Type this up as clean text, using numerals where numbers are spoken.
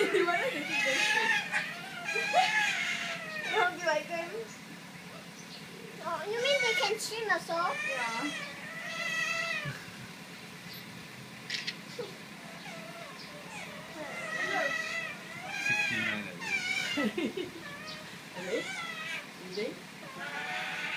Why don't you keep this fish? You hope you like them? Oh, you mean they can swim also? Yeah. $69. Is it?